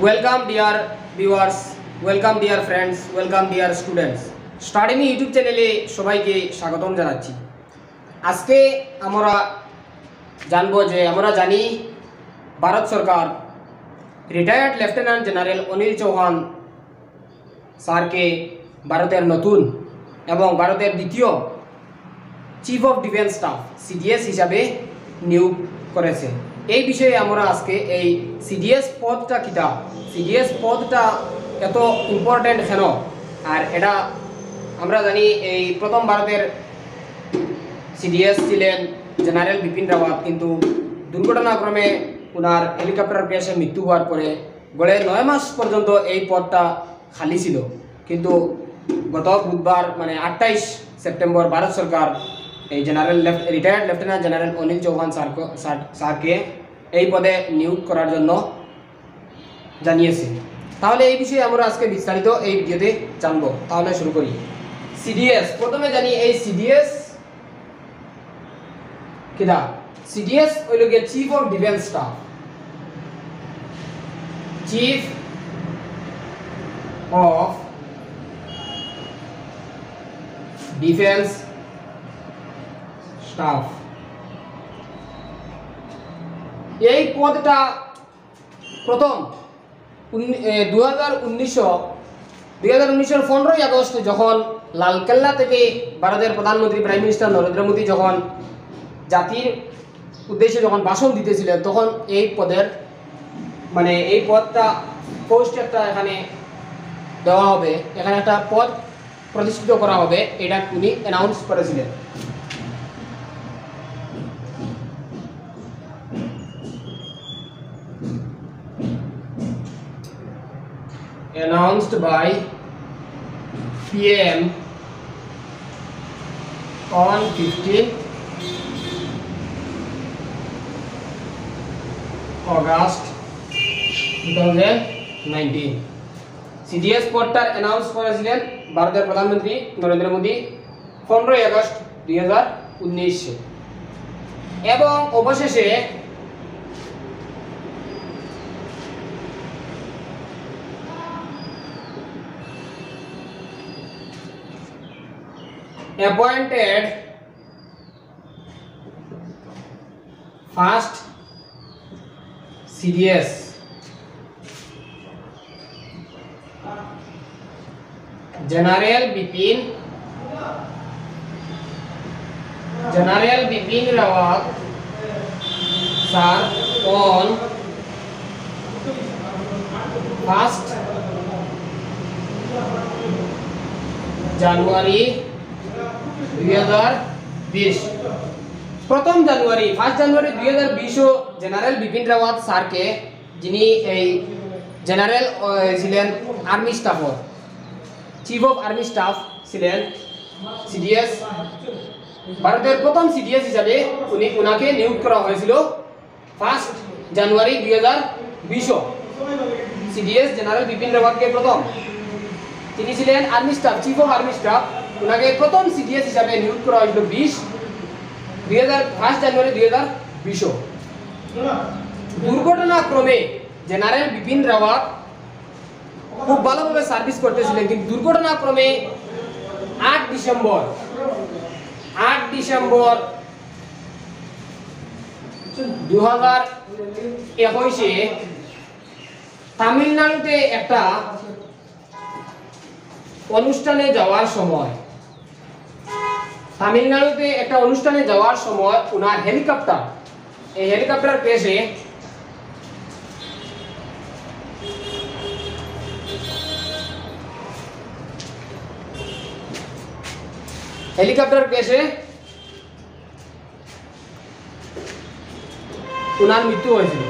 Welcome dear viewers, welcome dear friends, welcome dear students. Study Me YouTube চ্যানেলে সবাইকে স্বাগতম জানাচ্ছি। আজকে আমরা জানবো যে আমরা জানি ভারত সরকার retired lieutenant general Anil Chauhan স্যারকে ভারতের নতুন এবং ভারতের দ্বিতীয় chief of defence staff CDS হিসাবে নিয়োগ করেছে। এই বিষয়ে আমরা আজকে এই সিডিএস পদটা কিটা, সিডিএস পদটা এত ইম্পর্টেন্ট কেন, আর এটা আমরা জানি এই প্রথম ভারতের সিডিএস ছিলেন জেনারেল বিপিন রাওয়াত, কিন্তু দুর্ঘটনাক্রমে ওনার হেলিকপ্টার ক্র্যাশে মৃত্যু হওয়ার পরে গড়ে 9 মাস পর্যন্ত এই পদটা খালি ছিল। কিন্তু গত বুধবার মানে 28 সেপ্টেম্বর ভারত সরকার এই retired lieutenant general Anil Chauhan স্যারকে এই পদে নিয়োগ করার জন্য জানিয়েছে। তাহলে এই বিষয়ে আমরা আজকে বিস্তারিত এই ভিডিওতে জানবো। তাহলে শুরু করি। সিডিএস প্রথমে জানি এই সিডিএস কিটা। সিডিএস হইল গিয়ে chief of defence staff, chief of defence staff. এই পদটা প্রথম 2019 15 আগস্ট যখন লালকেল্লা থেকে ভারতের প্রধানমন্ত্রী প্রাইম মিনিস্টার নরেন্দ্র মোদী যখন জাতির উদ্দেশ্যে যখন ভাষণ দিতেছিলেন, তখন এই পদের মানে এই পদটা পোস্ট একটা এখানে দেওয়া হবে, এখানে একটা পদ প্রতিষ্ঠিত করা হবে, এটা উনি অ্যানাউন্স করেছিলেন। Announced by PM on 15 August 2019। CDS পদটার অ্যানাউন্স করেছিলেন ভারতের প্রধানমন্ত্রী নরেন্দ্র মোদী 15 আগস্ট 2019 এবং অবশেষে appointed first CDS General Bipin Rawat sir on 1st January 2020। প্রথম জানুয়ারি 1 জানুয়ারি 2020 জেনারেল বিপিন রাওয়াত স্যারকে, যিনি এই জেনারেল ছিলেন আর্মি স্টাফর, চিফ অফ আর্মি স্টাফ ছিলেন, সিডিএস ভারতের প্রথম সিডিএস হিসাবে উনাকে নিয়োগ করা হয়েছিল 1 জানুয়ারি 2020। সিডিএস জেনারেল বিপিন রাওয়াতকে প্রথম, তিনি ছিলেন army staff, chief of army staff, উনাকে প্রথম সিডিএস হিসাবে নিয়োগ করা হয়েছিল 1 জানুয়ারি 2020। দুর্ঘটনাক্রমে জেনারেল বিপিন রাওয়াত খুব ভালোভাবে সার্ভিস করতেছিলেন, কিন্তু দুর্ঘটনাক্রমে 8 ডিসেম্বর 2021 তামিলনাড়ুতে একটা অনুষ্ঠানে যাওয়ার সময় ওনার হেলিকপ্টার ক্র্যাশে ওনার মৃত্যু হয়েছিল।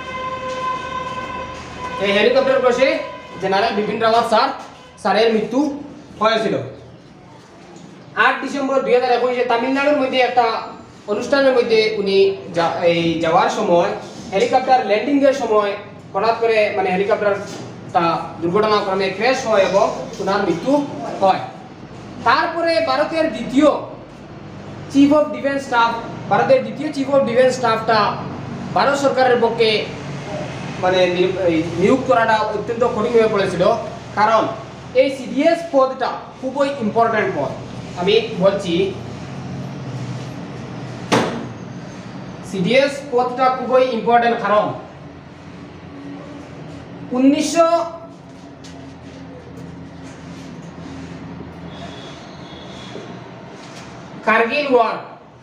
এই হেলিকপ্টার ক্র্যাশে জেনারেল বিপিন রাওয়াত স্যারের মৃত্যু হয়েছিল 8 ডিসেম্বর 2021। তামিলনাড়ুর মধ্যে একটা অনুষ্ঠানের মধ্যে উনি যাওয়ার সময় হেলিকপ্টার ল্যান্ডিং এর সময় হঠাৎ করে মানে হেলিকপ্টারটা দুর্ঘটনাক্রমে ক্র্যাশ হয় এবং ওনার মৃত্যু হয়। তারপরে ভারতের দ্বিতীয় চিফ অফ ডিফেন্স স্টাফটা ভারত সরকারের পক্ষে মানে নিয়োগ করাটা অত্যন্ত কঠিন হয়ে পড়েছিল, কারণ এই সিডিএস পদটা খুবই ইম্পর্টেন্ট পদ। আমি বলছি সিডিএস পদটা খুবই ইম্পর্টেন্ট, কারণ 1900 কার্গিল ওয়ার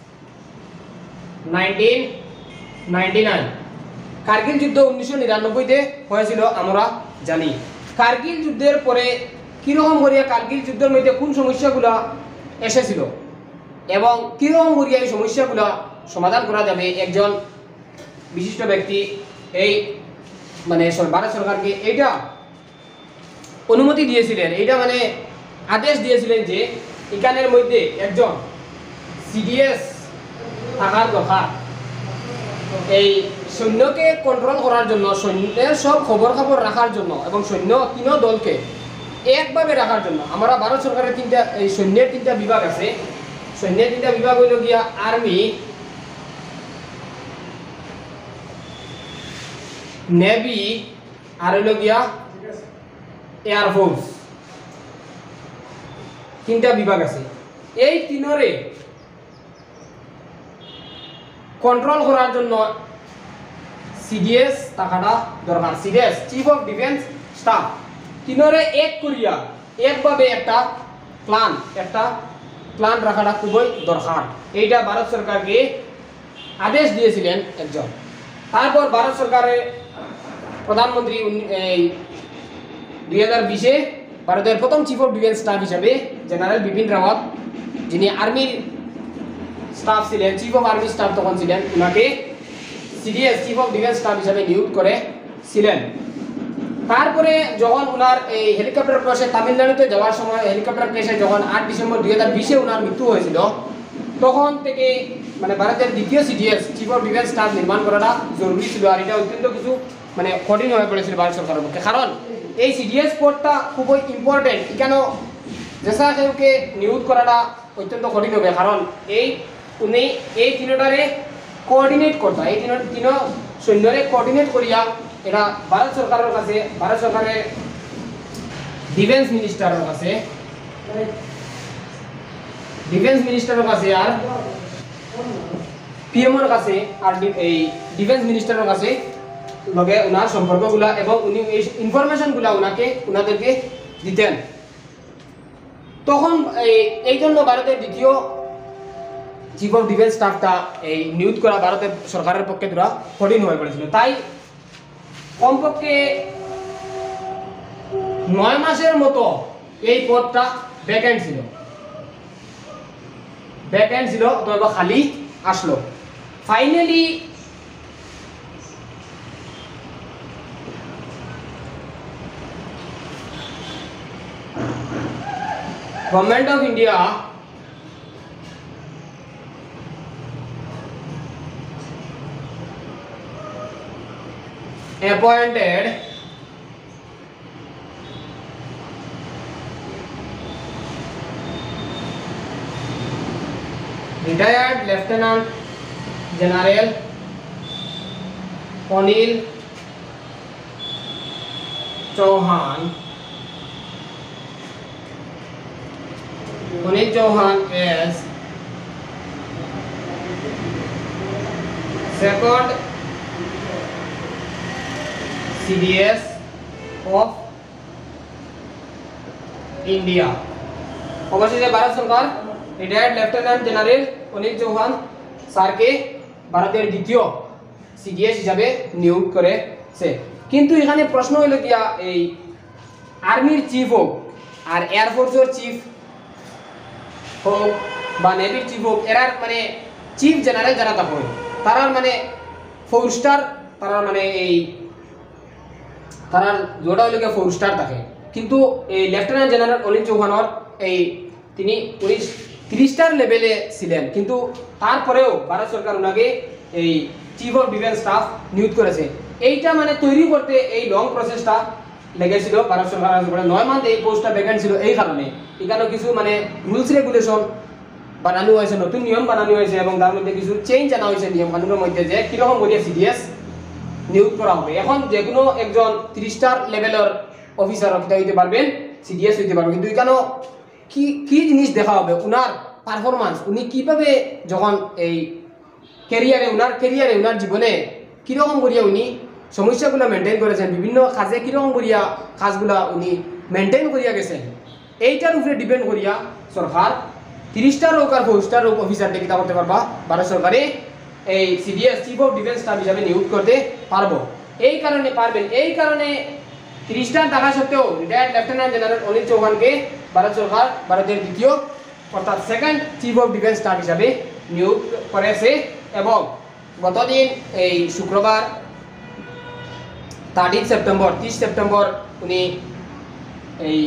1999, কার্গিল যুদ্ধ 1999-তে হয়েছিল আমরা জানি। কার্গিল যুদ্ধের পরে কিরকম করিয়া কার্গিল যুদ্ধের মধ্যে কোন সমস্যাগুলো এসেছিল এবং কিরকম করিয়া এই সমস্যাগুলো সমাধান করা যাবে, একজন বিশিষ্ট ব্যক্তি এই মানে ভারত সরকারকে এইটা অনুমতি দিয়েছিলেন, এইটা মানে আদেশ দিয়েছিলেন যে এখানের মধ্যে একজন সিডিএস থাকার দরকার, এই সৈন্যকে কন্ট্রোল করার জন্য, সৈন্যের সব খবর রাখার জন্য এবং সৈন্য তিন দলকে একভাবে রাখার জন্য। আমরা ভারত সরকারের এই সৈন্যের 3টা বিভাগ আছে। সৈন্যের 3টা বিভাগ হইল গিয়া আর্মি, নেভি আর হইল গিয়া এয়ারফোর্স, 3টা বিভাগ আছে। এই তিনরে কন্ট্রোল করার জন্য সিডিএস থাকাটা দরকার। CDS chief of defence staff, তিনরে এক করিয়া একভাবে একটা প্ল্যান রাখাটা খুবই দরকার। এইটা ভারত সরকারকে আদেশ দিয়েছিলেন একজন। তারপর ভারত সরকারের প্রধানমন্ত্রী 2020-এ ভারতের প্রথম চিফ অফ ডিফেন্স স্টাফ হিসাবে জেনারেল বিপিন রাওয়াত, যিনি আর্মির স্টাফ ছিলেন, চিফ অফ আর্মি স্টাফ তখন ছিলেন, ওনাকে CDS chief of defence staff হিসাবে নিয়োগ করেছিলেন। তারপরে যখন ওনার এই হেলিকপ্টার ক্র্যাশে তামিলনাড়ুতে যাওয়ার সময় হেলিকপ্টার ক্র্যাশে যখন 8 ডিসেম্বর 2020-এ ওনার মৃত্যু হয়েছিল, তখন থেকে মানে ভারতের দ্বিতীয় CDS chief of defence staff নির্মাণ করাটা জরুরি ছিল। আর এটা অত্যন্ত কিছু মানে কঠিন হয়ে পড়েছিল ভারত সরকারের পক্ষে, কারণ এই সিডিএস পদটা খুবই ইম্পর্টেন্ট। এখানেও যেসা কেউকে নিয়োগ করাটা অত্যন্ত কঠিন হবে, কারণ উনি এই তিনটারে কোঅর্ডিনেট করতে, এই তিন সৈন্যরে কোঅর্ডিনেট করিয়া এটা ভারত সরকারের কাছে, ভারত সরকারের ডিফেন্স মিনিস্টারের কাছে আর পিএমওর কাছে আর এই ডিফেন্স মিনিস্টারের কাছে লগে ওনার সম্পর্কগুলা এবং উনি এই ইনফরমেশনগুলা ওনাদেরকে দিতেন। তখন এই জন্য ভারতের দ্বিতীয় চিফ অফ ডিফেন্স স্টাফটা এই নিয়োগ করা ভারতের সরকারের পক্ষে পুরা কঠিন হয়ে পড়েছিল। তাই কমপক্ষে 9 মাসের মতো এই পদটা ভ্যাকেন্ট ছিল, অথবা খালি আসলো। Finally government of India appointed retired Lieutenant General Anil Chauhan as second CDS of India। অবশেষে ভারত সরকার retired lieutenant general Anil Chauhan স্যারকে ভারতের দ্বিতীয় সিডিএস হিসাবে নিয়োগ করেছে। কিন্তু এখানে প্রশ্ন হইল গিয়া, এই আর্মির চিফ হোক আর এয়ারফোর্সের চিফ হোক বা নেভির চিফ হোক, এরার মানে চিফ জেনারেল যারা থাকে তারার মানে 4 স্টার, তারার মানে এই তারা জোড়া হইল 4 স্টার থাকে। কিন্তু এই লেফটেন্যান্ট জেনারেল অনিল চৌহানের তিনি 3 স্টার লেভেলে ছিলেন, কিন্তু তারপরেও ভারত সরকার ওনাকে এই চিফ অফ ডিফেন্স স্টাফ নিয়োগ করেছে। এইটা মানে তৈরি করতে এই লং প্রসেসটা লেগেছিল ভারত সরকারের উপরে। 9 মাস এই পোস্টটা ভ্যাকেন্ট ছিল, এই কারণে এখানে কিছু মানে রুলস রেগুলেশন বানানো হয়েছে, নতুন নিয়ম বানানো হয়েছে এবং তার মধ্যে কিছু চেঞ্জ আনা হয়েছে নিয়ম কানুনের মধ্যে, যে কিরকম করিয়া সিডিএস নিয়োগ করা হবে। এখন যে কোনো একজন 3 স্টার লেভেলের অফিসার হইতে পারবেন, সিডিএস হইতে পারবেন, কিন্তু এখানে কি কি জিনিস দেখা হবে, উনার পারফরমেন্স, উনি কিভাবে যখন এই ক্যারিয়ারে উনার জীবনে কীরকম করিয়া উনি সমস্যাগুলো মেনটেন করেছেন, বিভিন্ন কাজে কীরকম করিয়া কাজগুলা উনি মেনটেন করিয়া গেছেন, এইটার উপরে ডিপেন্ড করিয়া সরকার 3 স্টার হোক আর 4 স্টার হোক অফিসারকে কিতা করতে পারবা, ভারত সরকারে এই CDS chief of defence staff হিসাবে নিয়োগ করতে পারবো। এই কারণে 3 স্টার থাকা সত্ত্বেও রিটায়ার্ড লেফটেন্যান্ট জেনারেল অনিল চৌহানকে ভারত সরকার ভারতের দ্বিতীয় অর্থাৎ second chief of defence staff হিসাবে নিয়োগ করেছে। এবং গতদিন এই শুক্রবার 30 সেপ্টেম্বর উনি এই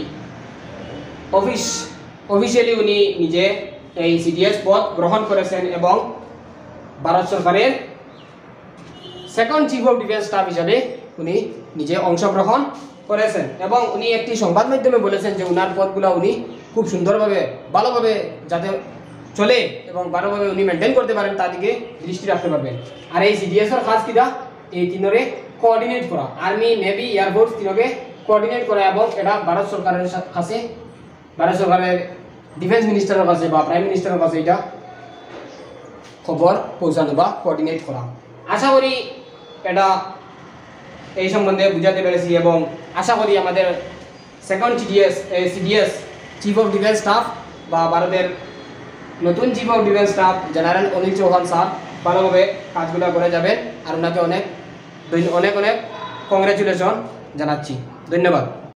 অফিসিয়ালি উনি নিজে এই সিডিএস পদ গ্রহণ করেছেন এবং ভারত সরকারের second chief of defence staff হিসাবে উনি নিজে অংশগ্রহণ করেছেন। এবং উনি একটি সংবাদ মাধ্যমে বলেছেন যে উনার পদগুলো উনি খুব সুন্দরভাবে ভালোভাবে যাতে চলে এবং ভালোভাবে উনি মেনটেন করতে পারেন তার দিকে দৃষ্টি রাখতে পারবেন। আর এই সিডিএসের কাজ কিনা, এই তিনরে কোঅর্ডিনেট করা, আর্মি, নেভি, এয়ারফোর্স তিনকে কোঅর্ডিনেট করা এবং এটা ভারত সরকারের কাছে, ভারত সরকারের ডিফেন্স মিনিস্টারের কাছে বা প্রাইম মিনিস্টারের কাছে এটা খবর পৌঁছানো বা কোঅর্ডিনেট করা। আশা করি এটা এই সম্বন্ধে বুঝাতে পেরেছি এবং আশা করি আমাদের second CDS chief of defence staff বা ভারতের নতুন chief of defence staff general Anil Chauhan sir ভালোভাবে কাজগুলো করে যাবেন। আর ওনাকে অনেক অনেক কংগ্রেচুলেশন জানাচ্ছি। ধন্যবাদ।